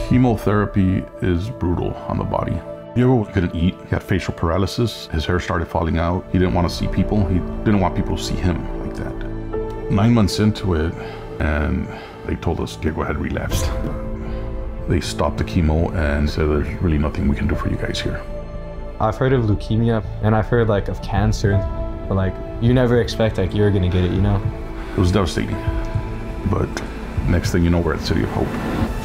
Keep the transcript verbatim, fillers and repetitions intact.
Chemotherapy is brutal on the body. Diego couldn't eat, he had facial paralysis, his hair started falling out, he didn't want to see people, he didn't want people to see him like that. Nine months into it, and they told us Diego had relapsed. They stopped the chemo and said there's really nothing we can do for you guys here. I've heard of leukemia, and I've heard like of cancer, but like you never expect like you're gonna get it, you know? It was devastating, but next thing you know, we're at City of Hope.